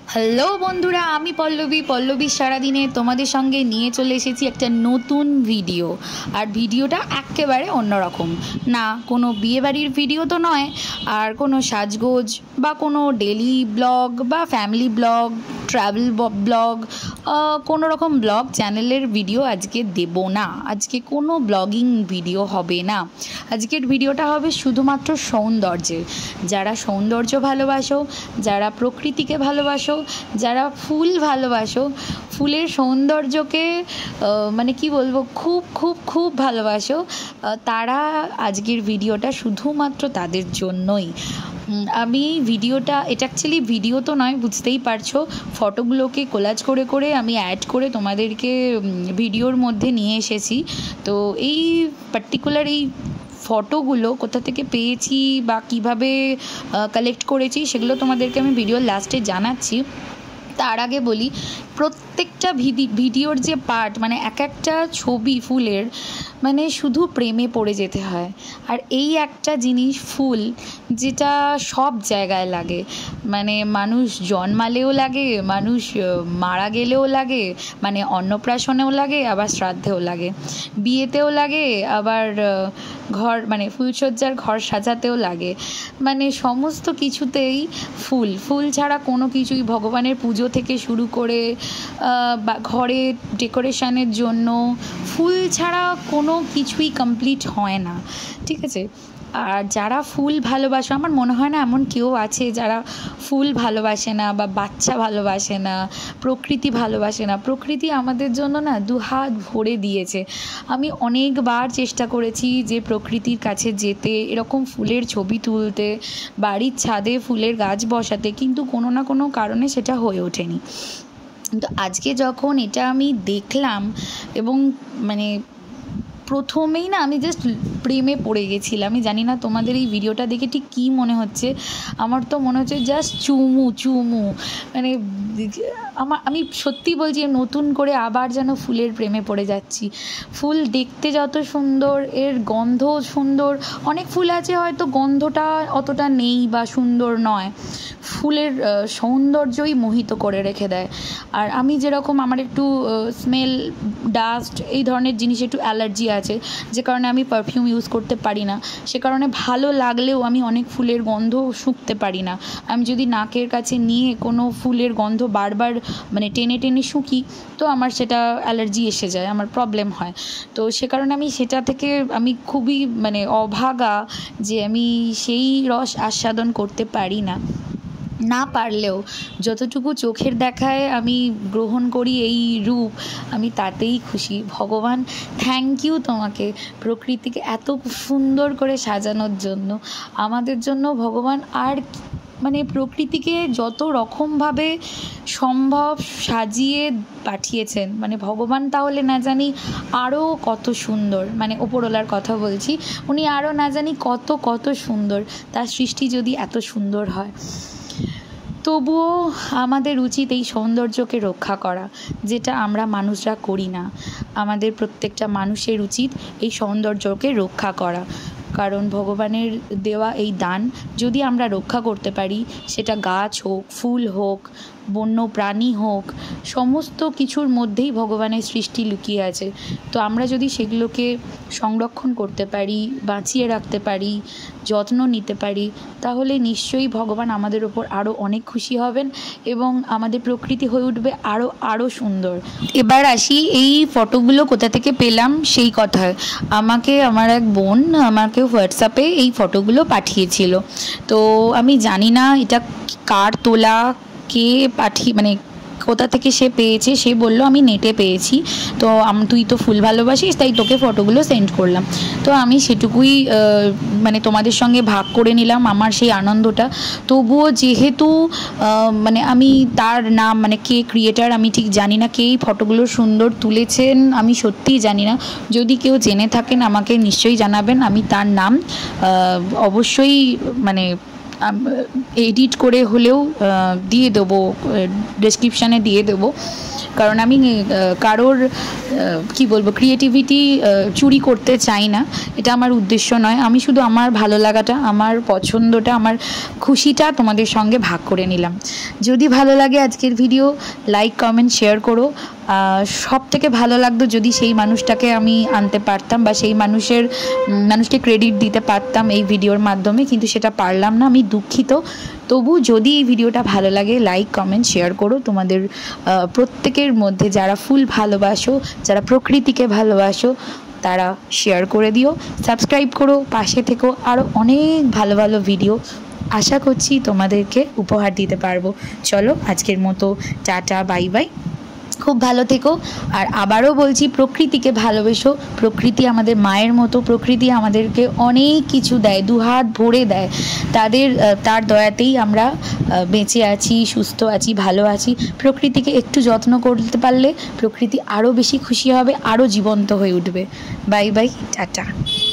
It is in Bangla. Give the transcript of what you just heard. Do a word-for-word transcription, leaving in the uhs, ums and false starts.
হ্যালো বন্ধুরা, আমি পল্লবী পল্লবী সারাদিনে তোমাদের সঙ্গে নিয়ে চলে এসেছি একটা নতুন ভিডিও। আর ভিডিওটা একেবারে অন্যরকম না, কোনো বিয়েবাড়ির ভিডিও তো নয়, আর কোনো সাজগোজ বা কোনো ডেলি ব্লগ বা ফ্যামিলি ব্লগ, ট্রাভেল ব্লগ, কোনো রকম ব্লগ চ্যানেলের ভিডিও আজকে দেব না। আজকে কোনো ব্লগিং ভিডিও হবে না। আজকের ভিডিওটা হবে শুধুমাত্র সৌন্দর্যের। যারা সৌন্দর্য ভালোবাসো, যারা প্রকৃতিকে ভালোবাসো, যারা ফুল ভালোবাসো, ফুলের সৌন্দর্যকে মানে কি বলবো, খুব খুব খুব ভালোবাসো, তারা আজকের ভিডিওটা শুধুমাত্র তাদের জন্যই। আমি ভিডিওটা, এটা অ্যাকচুয়ালি ভিডিও তো নয়, বুঝতেই পারছো, ফটোগুলোকে কোলাজ করে করে আমি অ্যাড করে তোমাদেরকে ভিডিওর মধ্যে নিয়ে এসেছি। তো এই পার্টিকুলার এই ফটোগুলো কোথা থেকে পেয়েছি বা কিভাবে কালেক্ট করেছি সেগুলো তোমাদেরকে আমি ভিডিওর লাস্টে জানাচ্ছি। তার আগে বলি, প্রত্যেকটা ভিডিওর যে পার্ট, মানে এক একটা ছবি ফুলের, মানে শুধু প্রেমে পড়ে যেতে হয়। আর এই একটা জিনিস ফুল, যেটা সব জায়গায় লাগে, মানে মানুষ জন্মালেও লাগে, মানুষ মারা গেলেও লাগে, মানে অন্নপ্রাশনেও লাগে, আবার শ্রাদ্ধেও লাগে, বিয়েতেও লাগে, আবার ঘর মানে ফুলসজ্জার ঘর সাজাতেও লাগে, মানে সমস্ত কিছুতেই ফুল। ফুল ছাড়া কোনো কিছুই, ভগবানের পুজো থেকে শুরু করে বা ঘরে ডেকোরেশনের জন্য ফুল ছাড়া কোনো কিছুই কমপ্লিট হয় না, ঠিক আছে? আর যারা ফুল ভালোবাসে, আমার মনে হয় না এমন কেউ আছে যারা ফুল ভালোবাসে না বা বাচ্চা ভালোবাসে না, প্রকৃতি ভালোবাসে না। প্রকৃতি আমাদের জন্য না দু হাত ভরে দিয়েছে। আমি অনেকবার চেষ্টা করেছি যে প্রকৃতির কাছে যেতে, এরকম ফুলের ছবি তুলতে, বাড়ির ছাদে ফুলের গাছ বসাতে, কিন্তু কোনো না কোনো কারণে সেটা হয়ে ওঠেনি। তো আজকে যখন এটা আমি দেখলাম, এবং মানে প্রথমেই না আমি জাস্ট প্রেমে পড়ে গেছিলাম। আমি জানি না তোমাদের এই ভিডিওটা দেখে ঠিক কী মনে হচ্ছে, আমার তো মনে হচ্ছে জাস্ট চুমু চুমু মানে আমার, আমি সত্যি বলছি, নতুন করে আবার যেন ফুলের প্রেমে পড়ে যাচ্ছি। ফুল দেখতে যত সুন্দর, এর গন্ধ সুন্দর। অনেক ফুল আছে হয়তো গন্ধটা অতটা নেই বা সুন্দর নয়, ফুলের সৌন্দর্যই মোহিত করে রেখে দেয়। আর আমি যেরকম, আমার একটু স্মেল, ডাস্ট, এই ধরনের জিনিস একটু অ্যালার্জি আছে, যে কারণে আমি পারফিউম ইউজ করতে পারি না। সে কারণে ভালো লাগলেও আমি অনেক ফুলের গন্ধ শুঁকতে পারি না। আমি যদি নাকের কাছে নিয়ে কোনো ফুলের গন্ধ বারবার মানে টেনে টেনে শুঁকি, তো আমার সেটা অ্যালার্জি এসে যায়, আমার প্রবলেম হয়। তো সে কারণে আমি সেটা থেকে আমি খুবই মানে অভাগা যে আমি সেই রস আস্বাদন করতে পারি না। না পারলেও যতটুকু চোখের দেখায় আমি গ্রহণ করি এই রূপ, আমি তাতেই খুশি। ভগবান, থ্যাংক ইউ তোমাকে প্রকৃতিকে এত সুন্দর করে সাজানোর জন্য, আমাদের জন্য ভগবান আর মানে প্রকৃতিকে যত রকমভাবে সম্ভব সাজিয়ে পাঠিয়েছেন। মানে ভগবান তাহলে না জানি আরও কত সুন্দর, মানে ওপরওয়ালার কথা বলছি, উনি আরও না জানি কত কত সুন্দর, তার সৃষ্টি যদি এত সুন্দর হয়। তবুও আমাদের উচিত এই সৌন্দর্যকে রক্ষা করা, যেটা আমরা মানুষরা করি না। আমাদের প্রত্যেকটা মানুষের উচিত এই সৌন্দর্যকে রক্ষা করা, কারণ ভগবানের দেওয়া এই দান যদি আমরা রক্ষা করতে পারি, সেটা গাছ হোক, ফুল হোক, বন্য প্রাণী হোক, সমস্ত কিছুর মধ্যেই ভগবানের সৃষ্টি লুকিয়ে আছে। তো আমরা যদি সেগুলোকে সংরক্ষণ করতে পারি, বাঁচিয়ে রাখতে পারি, যত্ন নিতে পারি, তাহলে নিশ্চয়ই ভগবান আমাদের ওপর আরও অনেক খুশি হবেন এবং আমাদের প্রকৃতি হয়ে উঠবে আরও আরও সুন্দর। এবার আসি এই ফটোগুলো কোথা থেকে পেলাম সেই কথায়। আমাকে আমার এক বোন আমাকে হোয়াটসঅ্যাপে এই ফটোগুলো পাঠিয়েছিল। তো আমি জানি না এটা কার তোলা, কে পাঠিয়ে, মানে কোথা থেকে সে পেয়েছে। সে বলল আমি নেটে পেয়েছি, তো তুই তো ফুল ভালোবাসিস, তাই তোকে ফটোগুলো সেন্ড করলাম। তো আমি সেটুকুই মানে তোমাদের সঙ্গে ভাগ করে নিলাম আমার সেই আনন্দটা। তবুও যেহেতু মানে আমি তার নাম, মানে কে ক্রিয়েটার আমি ঠিক জানি না, কে এই ফটোগুলো সুন্দর তুলেছেন আমি সত্যিই জানি না। যদি কেউ জেনে থাকেন আমাকে নিশ্চয়ই জানাবেন, আমি তার নাম অবশ্যই মানে এডিট করে হলেও দিয়ে দেবো, ডেসক্রিপশানে দিয়ে দেবো। কারণ আমি কারোর কি বলবো ক্রিয়েটিভিটি চুরি করতে চাই না, এটা আমার উদ্দেশ্য নয়। আমি শুধু আমার ভালো লাগাটা, আমার পছন্দটা, আমার খুশিটা তোমাদের সঙ্গে ভাগ করে নিলাম। যদি ভালো লাগে আজকের ভিডিও, লাইক কমেন্ট শেয়ার করো। সব থেকে ভালো লাগতো যদি সেই মানুষটাকে আমি আনতে পারতাম বা সেই মানুষের মানুষকে ক্রেডিট দিতে পারতাম এই ভিডিওর মাধ্যমে, কিন্তু সেটা পারলাম না, আমি দুঃখিত। তবু যদি এই ভিডিওটা ভালো লাগে লাইক কমেন্ট শেয়ার করো। তোমাদের প্রত্যেকের মধ্যে যারা ফুল ভালোবাসো, যারা প্রকৃতিকে ভালোবাসো, তারা শেয়ার করে দিও, সাবস্ক্রাইব করো, পাশে থেকো। আরও অনেক ভালো ভালো ভিডিও আশা করছি তোমাদেরকে উপহার দিতে পারবো। চলো আজকের মতো টাটা, বাই বাই, খুব ভালো থেকো। আর আবারও বলছি, প্রকৃতিকে ভালোবেসো। প্রকৃতি আমাদের মায়ের মতো, প্রকৃতি আমাদেরকে অনেক কিছু দেয়, দুহাত ভরে দেয়। তাদের তার দয়াতেই আমরা বেঁচে আছি, সুস্থ আছি, ভালো আছি। প্রকৃতিকে একটু যত্ন করতে পারলে প্রকৃতি আরও বেশি খুশি হবে, আরও জীবন্ত হয়ে উঠবে। Bye bye, tata.